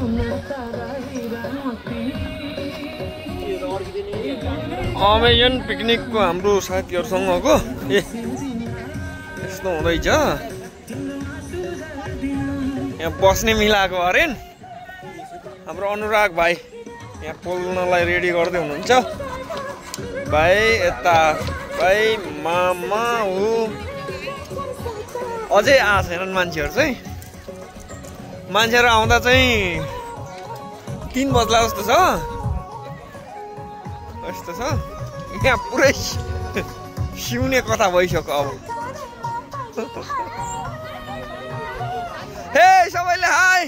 Amazon पिकनिकको हाम्रो साथीहरुसँगको यस्तो हुँदैछ। यहाँ बस्ने मिलाएको अरेन हाम्रो अनुराग भाइ यहाँ पोल्नलाई रेडी गर्दै हुनुहुन्छ। भाइ यता भाइ मामा हो अझै आएको छैनन् मान्छेहरु चाहिँ। मान्छेहरु आउँदा चाहिँ 3 बज्ला जस्तो छ। यस्तो छ यहाँ पुरै सिउने कथा भइसक्यो अब। हे सबैले हाय।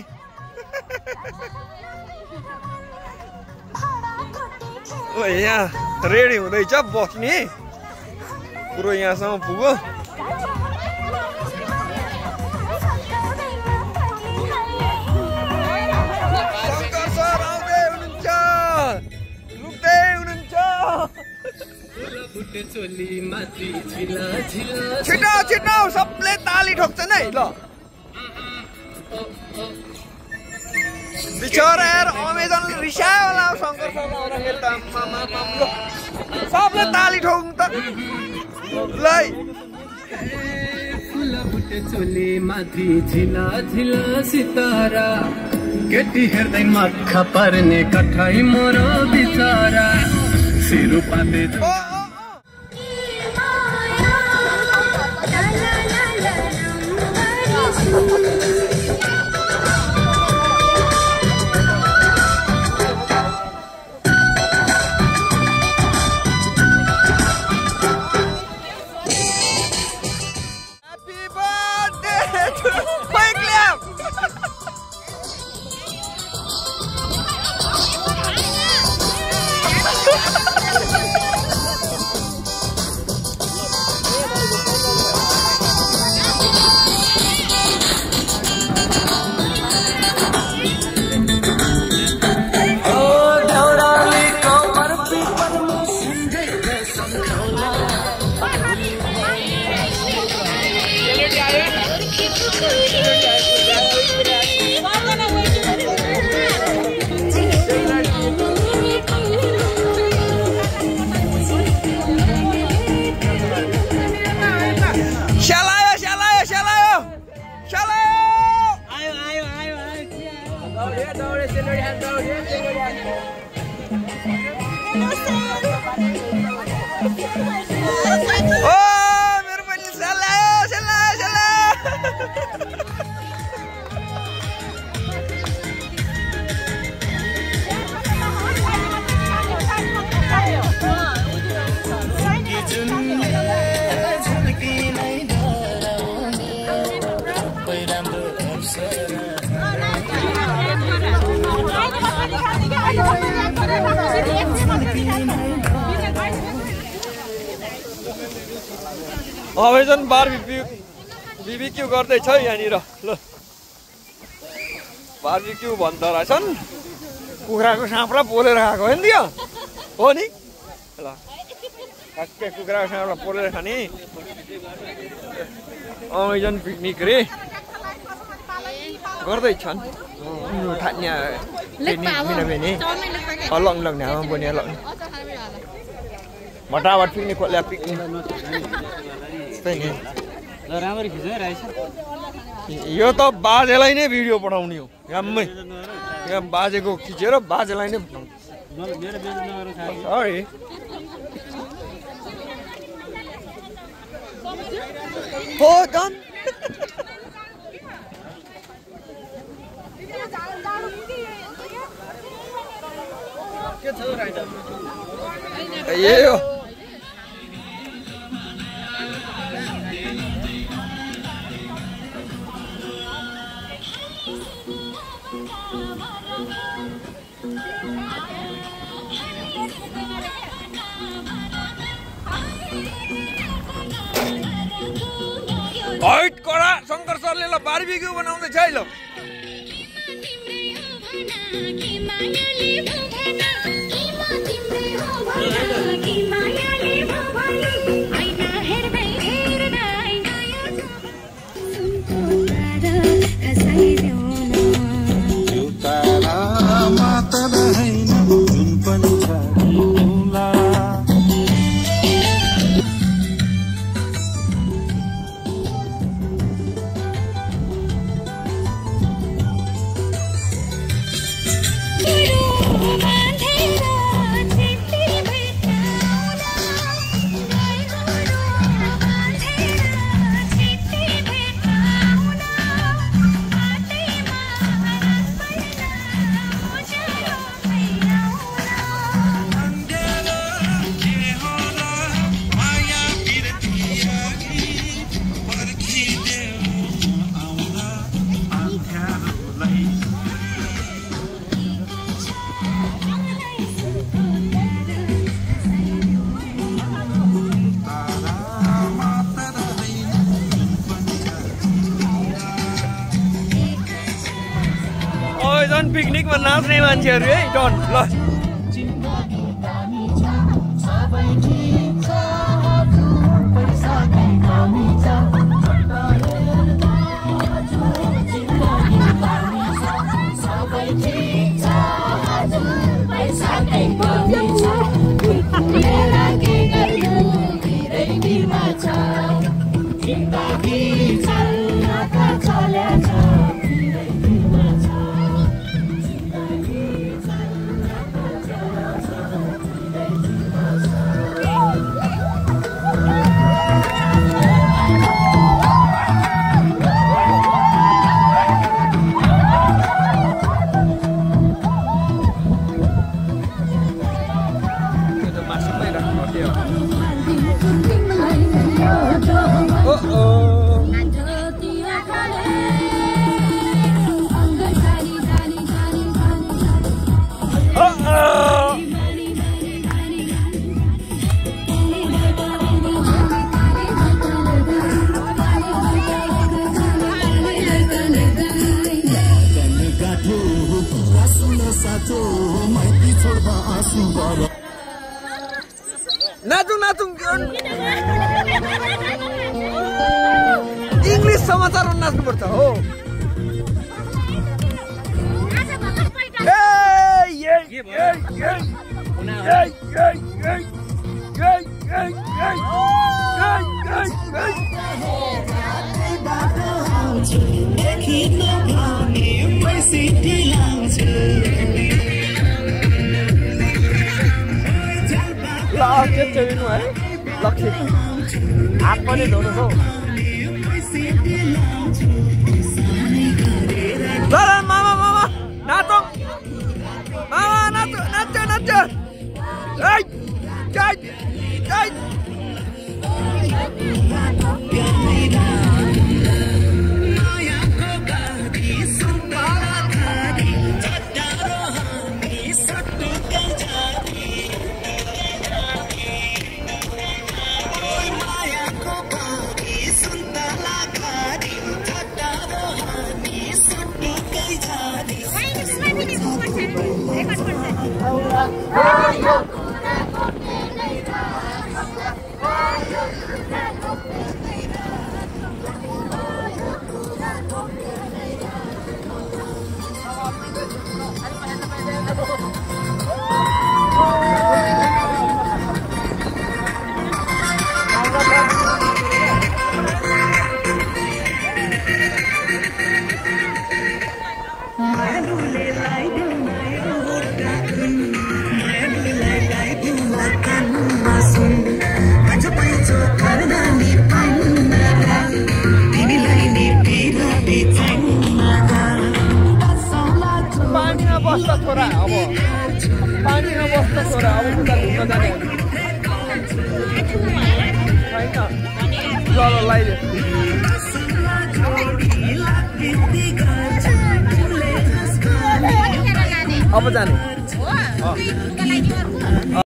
ओ यहाँ रेडी हुँदैछ बस्ने पुरो यहाँसम्म पुग्यो। शंकर सर आउँदै हुनुहुन्छ लुक्दै हुनुहुन्छ। छिटो छिटो सबले ताली ठोक्छन् है। ल बिचरा यार अमेजन रिसायो होला शंकर सर आउँदाखेरि त। सबले ताली ठोक्नु त। ल चोली माथि झिला झिला सितारा केटी हेर्दै मक्खा पर्ने कठाई मोर बिचारा सिरु पाते अमेजन बारबिक्यू गर्दैछ यहाँनिर। ल बारबिक्यू भन्दो रहेछन्। कुखुराको साँपला पोलेर खाएको होइन त्यो हो नि। ल ठ्याक्कै कुखुराको साँपला पोलेर खाने अमेजन पिकनिक रे गर्दैछन्। मटावट पिकनिक खोल्या पिकनिक राम्ररी खिच्दै रहेछ। यो त बाजेलाई नै भिडियो पठाउने हो। याम्मै यहाँ बाजेको खिचेर बाजेलाई नै पठाउने। हो डन। ये हो हाइट करा शंकर सरले ल बारबिक्यू बनाउँदैछ है। ल पिकनिकमा नाच्ने मान्छेहरू है डन ल इंग्लिश समाचार नाच्नुपर्छ हो है लक्ष्य हात पनि धोनु छौ मामा मामा नाचौ मामा नाच नाच नाच बस्दा छोरा अब पानीमा बस्दा छोरा अब उता घुम्न जाने होइन जल लगाइदियो अब जाने